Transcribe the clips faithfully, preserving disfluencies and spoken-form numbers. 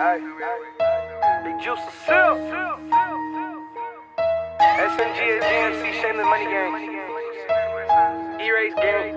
Ay, Big Juice of Silk. S M G, G M C, Shameless Money Gang. E-Race Gang.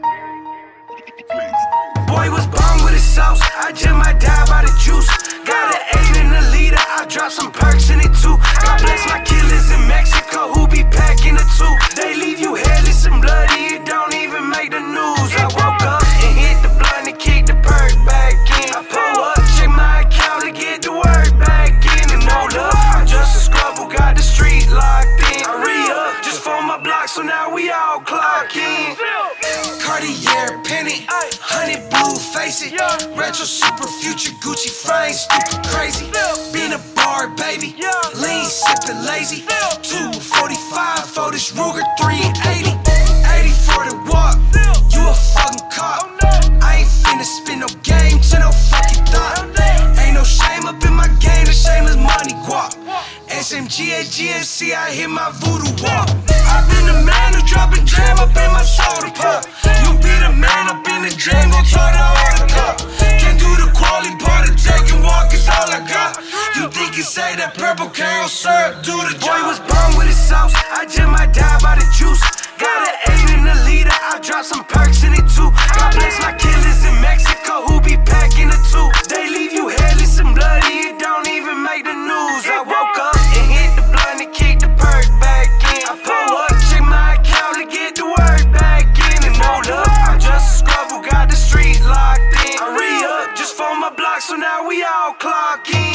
Boy was born with a sauce, I just might die by the juice. Got an eight in the leader, I drop some perks in it too. God bless my killers in Mexico who be packing the two. They leave you headless and bloody, it don't even make the news. I woke up and hit the blunt and kicked the perk back in. I pull up, check my account to get the work back in. And no love, I'm just a scrub who got the street locked in. I re-up just for my block, so now we all clock in. Cartier penny, honey blue face it. Retro super future Gucci frame, stupid crazy. Been a bar baby, lean sippin' lazy. two forty-five for this Ruger three eighty. eighty for the walk, you a fucking cop. I ain't finna spin no game to no fucking thought. Ain't no shame up in my game, the shameless money guap. S M G at G M C, I hit my voodoo walk. I been the man who dropping jam up in my soda pop. You be the man up in the jam, gon' turn the order cup. Can't do the quality part of take and walk is all I got. You think you say that purple carol syrup do the job? Boy was born with a sauce, I just might die by the juice. Got an eight in the leader, I drop some perks in it too. God bless my killers in Mexico who be packing the two. They leave you headless and bloody, it don't even make the news. I woke up and hit the blunt and kicked the perk back in. I pull up, check my account to get the work back in. And no love, I'm just a scrub who got the street locked in. I re-up just for my block, so now we all clock in.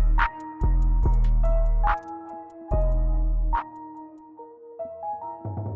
You